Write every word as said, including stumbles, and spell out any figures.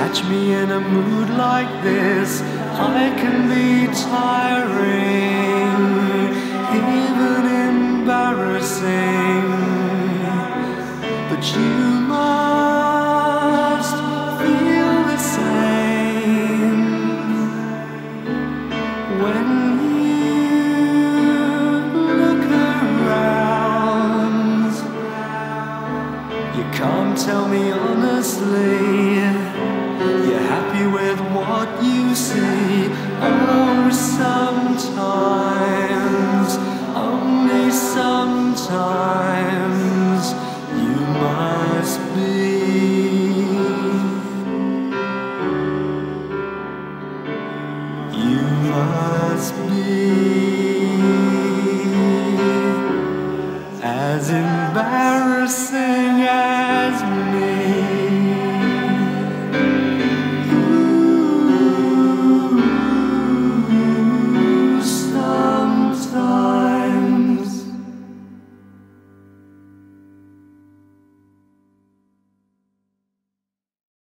catch me in a mood like this, I can be tiring, even embarrassing. But you must feel the same when you look around. You can't tell me honestly you're happy with what you see. Oh, sometimes, only sometimes, you must be. You must be as embarrassing